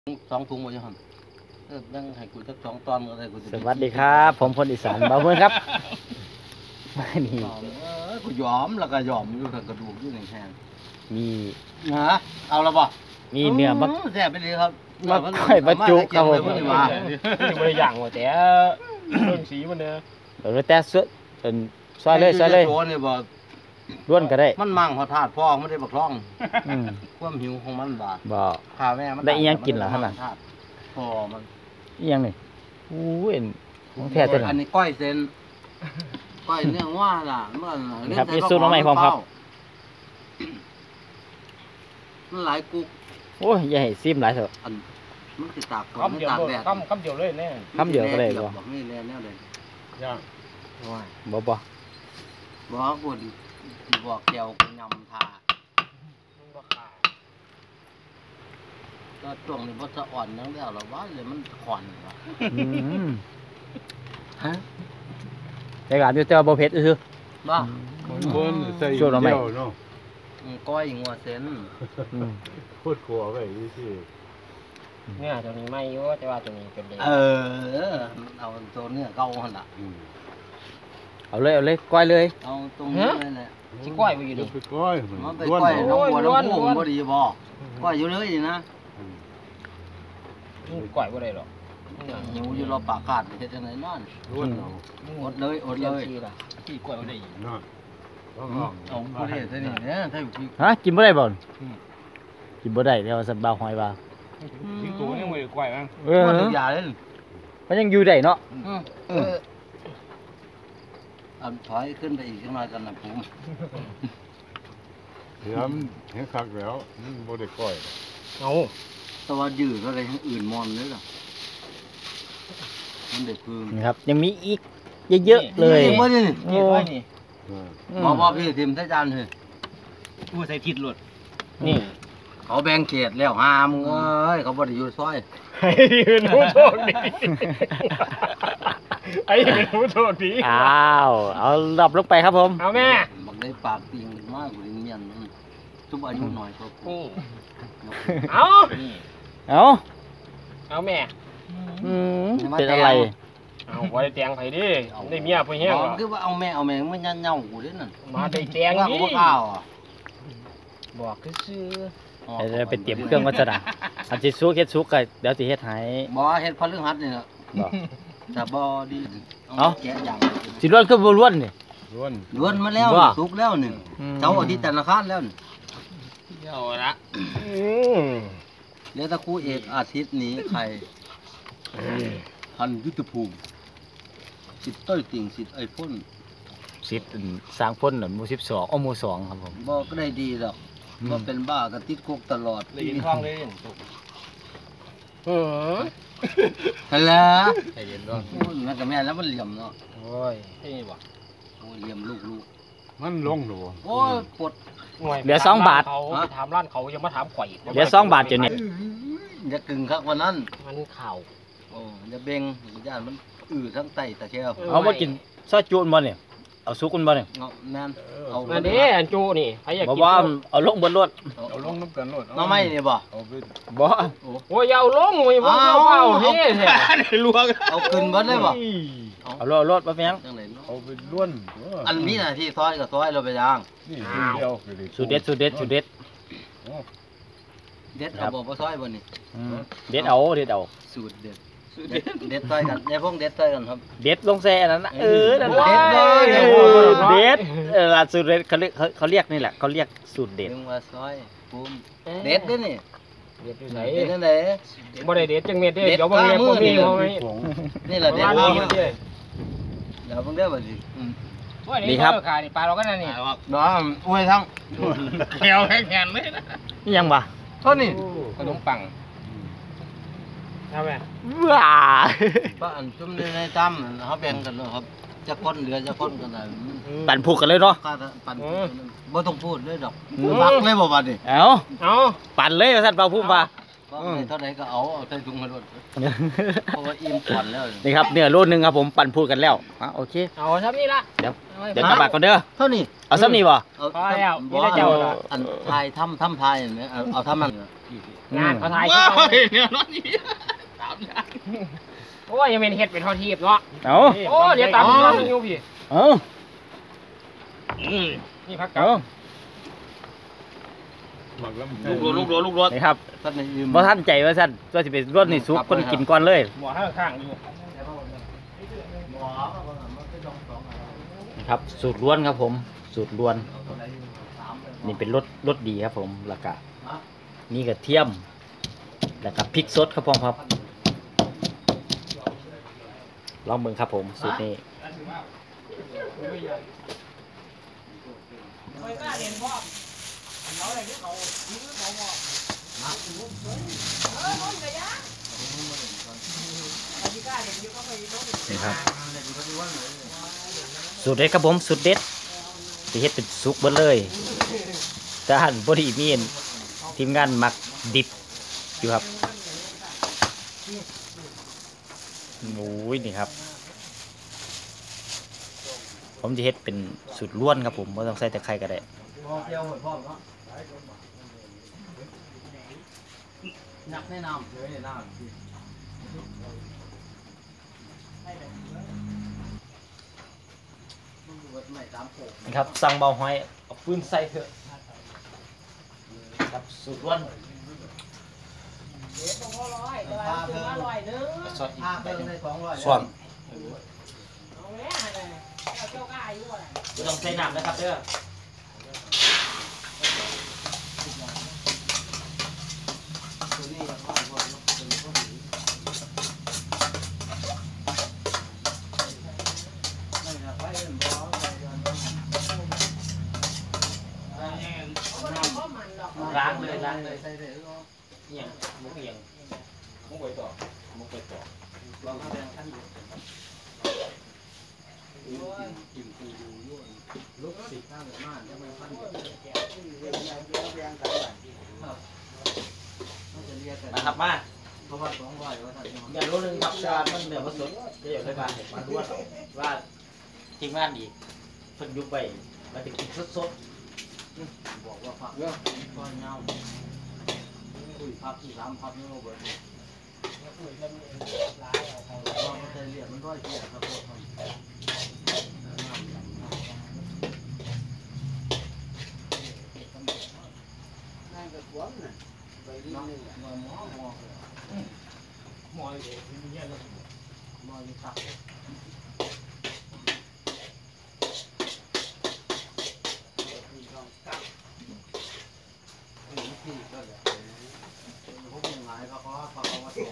2 ถุงหมดยังยังให้กูสัก2 ตอนก็ได้กูสวัสดีครับผมคนอีสานบ่าวเพื่อนครับนี่กูยอมแล้วก็ยอมอยู่ทางกระดูกอยู่ในแห้งมีเอาละบ่มีเนื้อมักแซ่บไปเลยครับมักค่อยบรรจุครับผมไม่ได้ย่างว่าแต่เรื่องสีมันเนี่ยแต่เป็นซอยเลยล้วนก็ได้มันมั่งพอธาตุพ่อไม่ได้บักร้องความหิวของมันบ่ข้าแม่มันได้ยังกินเหรอท่านน่ะพ่อมันยังนี่อู้ยของแท้ตัวนี้อันนี้ก้อยเซนก้อยเนื้อว่าล่ะเมื่อครับมีสูตรใหม่พร้อมครับมันหลายกุ๊กโอ้ยอย่าให้ซิมหลายเถอะมันติดตากก่อนคำเดียวเลยคำเดียวเลยแน่คำเดียวก็ได้บ่บอกนี่แน่แน่เลยบ่บอกบุญบอกเกี่ยวกับยำทาก็ช่วงนี้มันจะอ่อนนั่งแล้วหรอวะเลยมันขอนวะฮะแต่การอยู่แต่บ่เผ็ดซื่อบ่คนใส่เดียวเนาะก้อยงัวเซนพูดขัวไปสิเนี่ยตัวนี้ไม่ยุ่แต่ว่าตัวนี้เป็นเด็กเอาตัวเนื้อเก่าหันละเอาเลยก้อยเลยเอาตรงนี้เลยแหละที่ก้อยไปอยู่ดิไปก้อยมันไปก้อยน้องบัวน้องพุ่งบ่ดีบ่ก้อยอยู่เลยนะก้อยบ่ได้หรอกหิวอยู่รอปากขาดเฮ็ดจังได๋นั่นล้วนอดเลยที่ก้อยบ่ได้อีกนั่นเอาบ่ได้ซะนี่เนี่ยถ้าอยู่ฮะกินบ่ได้บ่กินบ่ได้แล้วสัตว์บ่าวหอยบ่าที่ตัวยังบ่ได้ก้อยมั้งทุกอย่างเลยมันยังอยู่ได้เนาะถอยขึ้นไปอีกจังหน่อยกันนะผมเดี๋ยวเห็นคักแล้วบ่ได้ก้อยเอาแต่ว่ายืดอะไรอื่นมอนเลยล่ะมันเด็ดพึ่งครับยังมีอีกเยอะๆเลยบ่นี่นี่บ่พี่ทิมใส่จานเถอะกูใส่ทิศหลุดนี่เขาแบ่งเขตแล้วหามึงเอ้ยเขาบ่ได้อยู่ซอยให้ยืนผู้โชคดีไอ้เป็นผู้โชคดีเอาดับลงไปครับผมเอาแม่บักได้ปากติงมากกว่าเมียนทุบอายุหน่อยครับเอาแม่เป็นอะไรเอาไว้แตงไผดิได้เมียไปแห้งคือว่าเอาแม่มันยันเน่ากูดินั่นมาได้แตงนี่บอกคือจะไปเตรียมเครื่องวัสดุอันที่ซุกเฮ็ดซุกก็เดี๋ยวสิเฮ็ดให้บ่เฮ็ดพฤหัสนี่ล่ะแต่บ่ดีแกะอย่างสิล้วนคือบ่ล้วนนี่ล้วนมาแล้วสุกแล้วนี่เจ้าอาทิตย์ธนาคารแล้วนี่เดี๋ยวละเดี๋ยวตะครูเอกอาทิตย์นี้ใครพันยุทธภูมิสิทธิ์ต้อยติ่งสิทธิ์ไอพ่นสิทธิ์สร้างพ่นหมู่12หมู่2ครับผมบ่ก็ได้ดีดอกบ่เป็นบ้าก็ติดคุกตลอดเลยท้องเลยฮัลโหลใจเย็นด้วยมันก็แม่แล้วมันเหลี่ยมเนาะโอ้ยนี่บ่โอ้ยเหลี่ยมลูกมันลงหรอโอ้ยปวดเหลือ2 บาทเขาถามร้านเขายังมาถามข่อยเหลือ2 บาทอยู่นี่อย่ากึ่งครับวันนั้นมันข่าวโอ้อย่าเบ่งย่านมันทั้งไตตะเคียวเอามากินซอยจุนบ่เนี่ยเอาซุกกันบ่เนี่ยแม่นเอาอันนี้อันจูนี่ใครอยากกินบ่เอาลงบนรถเอาลงน้ำกันรถน้ำไม่เนี่ยบ่บ่โอ้ยเอาลงโอ้ยบ่เอาเฮ้ยลวกเอาขึ้นเบิดเลยบ่เอารถมาเป็นยังเอาไปล้วนอันนี้น่ะที่ซอยกับซอยเราไปย่างนี่เดียวสูตรเด็ดเด็ดเอาบ่ซอยบ่นี่เด็ดเอาสูตรเด็ดซอยกันในพวกเด็ดซอยกันครับเด็ดลงแซ่นั่นนะนั่นเด็ดสูตรเด็ดเขาเรียกนี่แหละเขาเรียกสูตรเด็ดว่าซอยปุ้มเด็ดด้วยนี่เด็ดอยู่ไหนเด็ดนั่นแหละบ่ได้เด็ดจังเม็ดเด้เดี๋ยวบ่เม็ดบ่มีเฮาไหมนี่แหละเด็ดบ่เดี๋ยวเพิ่งได้บ่สินี่ครับขายนี่ปลาเราก็นั่นนี่บ่อวยทั้งแขวแข็งเลยนะนี่ยังบ่เท่านี้ขนมปังครับแม่ว้าป้าอันจุ่มในจำเขาแบ่งกันครับจะคนเหลือจะคนกันนะปั่นผูกกันเลยเนาะปั่นบ่ต้องพูดเลยดอกปักเลยบ่บัดนี่เอาปั่นเลยท่านเบาพุ่มว่าเท่าไหร่ก็เอาใส่ถุงมาด้วยเพราะว่าอิ่มก่อนแล้วนี่ครับเนี่ยโลนึงครับผมปั่นพูดกันแล้วโอเคเอาซับนี่ละเดี๋ยวกลับบ้านก่อนเด้อเท่านี้เอาซับนี่บ่พอแล้วนี่ได้เจ้าอันทายทำทายเห็นไหมเอาทำมันงานเขาถ่ายว้าวเนี่ยน้องนี่ตามอย่างโอ้ยยังเป็นเฮ็ดเป็นทอดทีบเนาะเอาโอ้เดี๋ยวตามพี่น้องอยู่พี่เอานี่พักกัเอาบหมักแล้วลูกรถนี่ครับท่านยืมบ่ทันใจว่าซั่นว่าสิเป็นรสนี่สุกคนกินก่อนเลยหมอข้างๆอยู่นี่ครับสูตรล้วนครับผมสูตรล้วนนี่เป็นรสดีครับผมแล้วก็นี่กระเทียมแล้วก็พริกสดครับผมครับลองเบิ่งครับผมสูตรนี้นี่ครับสูตรเด็ดครับผมสูตรเด็ดที่เฮ็ดเป็นซุกเบิดเลยแต่หั่นบ่ได้มีทีมงานหมักดิบอยู่ครับโอ้ยนี่ครับผมจะเฮ็ดเป็นสูตรล้วนครับผมบ่ต้องใส่แต่ไข่ก็ได้นักแนะนำเลยแนะนำไม่ตามโผล่นี่ครับสั่งเบาหอยเอาปืนใส่เถอะครับสูตรล้วนสดอีกไปใน200 ส่วนต้องใส่น้ำนะครับเด้อตัวนี้ก็ค่อยๆเป็นพอดีไม่ครับไปเอ็นบ่ไปกันล้างเลยใส่ได้ก็เอียงมุกเอียงมุกไปต่อมุกไปต่อลองแบ่งกันดูกินปูอยู่ลูกศิษย์ข้างบ้านจะไม่พันนะครับมาเพราะว่า200ว่าท่านอย่ารู้หนึ่งครับว่ามันเหนือมาสุดเดี๋ยวไปบ้านมาดูว่าทีมงานดีเพิ่นยุบไปมาจะกินสดบอกว่าพักเยอะก็เงาคุยพักที่3พักนี่ก็เบิดว่ามันจะเรียกมันร้อยเกียร์ครับพวกมันนั่นก็สวนน่ะไปเรื่อยๆหมออยู่ครับที่ก็เลยพวกยังไงเขามาโต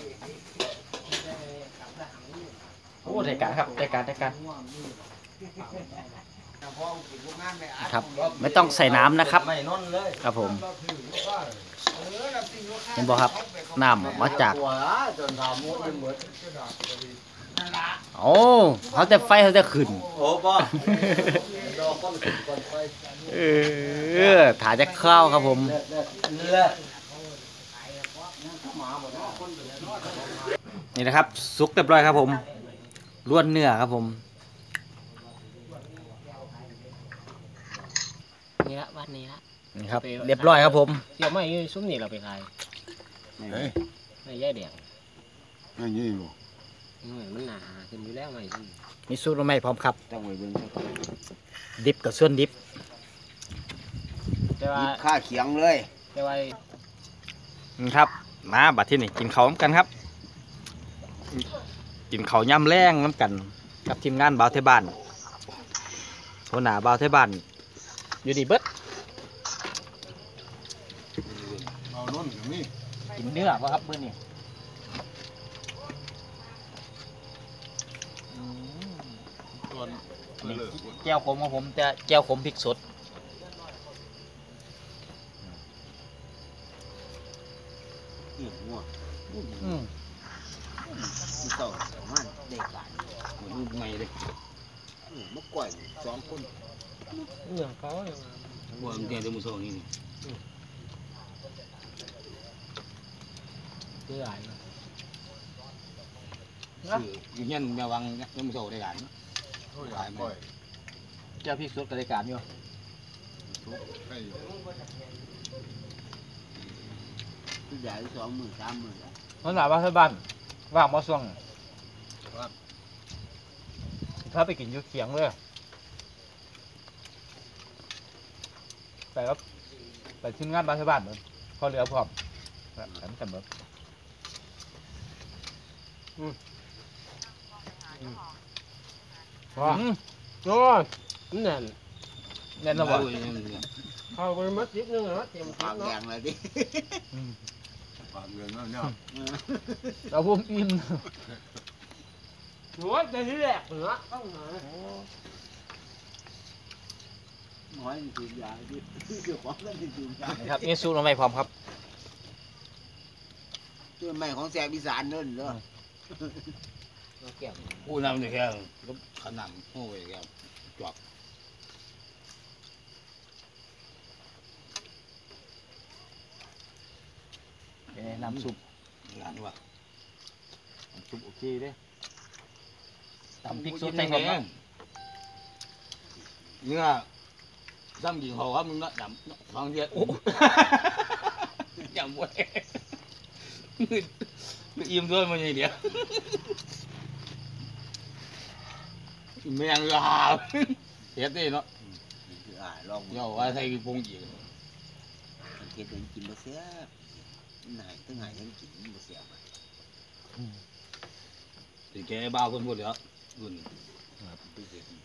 ๆโอ้ได้การครับได้การครับไม่ต้องใส่น้ำนะครับไม่นอนเลยครับผมเห็นบ่ครับน้ำมาจากจนทำมุ้งเหมือนโอ้เขาจะไฟเขาจะขึ้นโอ้ป่ะดอกก้อนขึ้นก่อนไปถาจะเข้าวครับผมเลือดนี่นะครับสุกเรียบร้อยครับผมล้วนเนื้อครับผมนี่ละวันนี้ละนี่ครับเรียบร้อยครับผมเดี๋ยวไม่ยืนซุ้มนี่เราไปขายเฮ้ยไม่แย่แดงไม่ยี่หรอมันหนาขึ้นอยู่แล้วไม่มีสูตรใหม่พร้อมครับต้องไปเบิ่งดิบกับส่วนดิบแต่ว่าค่าเขียงเลยแต่ว่านี่ครับมาบัดที่นี่กินข้าวน้ำกันครับ กินข้าวย่ำแรงน้ำกันกับทีมงานบ่าวเทบ้านหัวหน้าบ่าวเทบ้านอยู่ดีเบิดเอาล้นกับนี่กินเนื้อป่ะครับมื้อนี้ส่วนนี่เลิกแก้วขมของผมแต่แก้วขมพริกสดหัวอืมมีเต่ามันเด็กกันมันไงเลยมันก่อย2 คนเรื่องเขาหัวมันเดี๋ยวมือสองนี่เรื่อยอยู่ยันแมวังยังมือสองได้กันโอ้ยหายบ่อยแก้วพริกสดกับรายการอยู่ทุกให้อยู่ใหญ่2 มื้อ3 มื้อแล้วมันถามว่าที่บ้านว่างบ่ช่วงถ้าไปกินอยู่เขียงเลยไปครับไปทีมงานบ้านที่บ้านเหมือนพอเหลือพร้อมแบบกันแบบว่าโอ้ยนี่นั่นแน่นอนบ่เข้าไปมัดนิดนึงเหรอเตรียมปากเนาะแดงเลยดิปากเดือนแล้วเนี่ยเราพุ่มอิ่มหัวใจที่แรกเหรอต้องหาน้อยนี่คือยาดิเดี๋ยวของกันนี่คือยานะครับนี่สูตรมาใหม่พร้อมครับตัวใหม่ของแซ่บอีสานเด้อเด้อผู้นำเนี่ยแค่ก็ขนำโอ้ยแกจวบน้ำซุปงานว่ะน้ำซุปโอเคเด้ตำพริกสดใส่หอมครับเนี่ยซ้ำยิงเขาครับมึงนะดำฟังเดียวจำไว้อิ่มด้วยมันยังเดียวแมงยาเฮ็ดได้เนาะคือลองเดี๋ยวว่าใส่ปรุงอีกเฮ็ดให้กินบ่แซ่บไหนตั้งไหนยังกินบ่แซ่บถึงแกบ้าคนพูดแล้วรุ่นเป็นเฮ็ดดี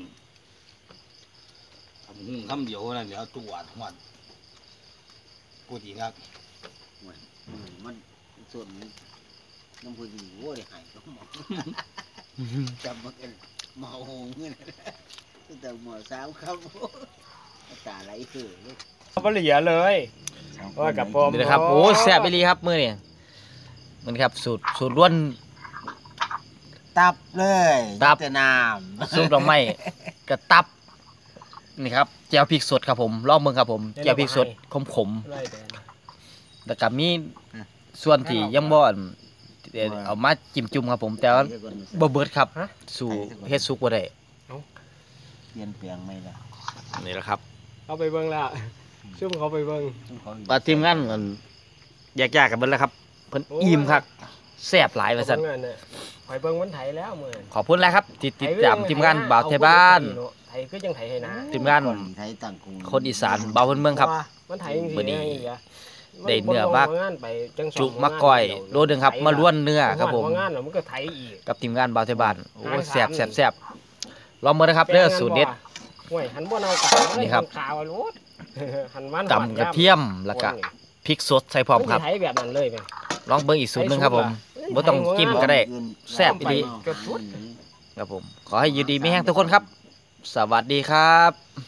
ทำหุ้งคำเดียวนั่นเดี๋ยวตัวหวัดพูดอีกครับมันส่วนน้ำพุดีโว้ยหายก็หมอจำมากันหมอหงเงี้ยแต่หมอสาวครับตาไหลเหือเลยเขาเหลียเลยว่ากับปอมนี่นะครับโอ้แซ่บไปรีครับมื้อนี่มันครับสูตรล้วนตับเลยตับจะน้ซุปดอกไม้กระตับนี่ครับแจ่วพริกสดครับผมลองเบิ่งครับผมแจ่วพริกสดขมไล่แดนๆแล้วก็มีส่วนที่ยังบ่อนเอามาจิ้มจุ่มครับผม แต่ว่าบ่เบิดครับ สู่เฮ็ดสุกบ่ได้เปลี่ยนแปลงไหมล่ะนี่แหละครับเอาไปเบิ่งแล้วซึ่งเขาไปเบิ่งว่าทีมงานมันแยกๆกันเบิดแล้วครับเพิ่นอิ่มคักแซ่บหลายว่าซั่นเงินเนี่ยไปเบิ่งมันไถแล้วมื้อขอบคุณแล้วครับที่ติดตามทีมงานบ่าวไทยบ้านไถก็ยังไถให้นะทีมงานไทยต่างกรุงคนอีสานบ่าวเพิ่นเมืองครับมันไถจริงๆมื้อนี้ไได้เนื้อบักไปจังสองจุมะก้อยโลนึงครับมาล้วนเนื้อครับผมงานแล้วมันก็ไถอีกกับทีมงานบ่าวไทยบ้านโอ้แซ่บลองมานะครับเด้อสูตรเด็ดห่วยหันบ่เอากานี่ครับขาวโลดหันมันตำกระเทียมแล้วก็พริกสดใส่พร้อมครับไถแบบนั้นเลยไหมลองเบิ่งอีกสูตรหนึงครับผมบ่ต้องจิ้มก็ได้ แซ่บอีหลี ครับผม ขอให้อยู่ดีมีแห้งทุกคนครับ สวัสดีครับ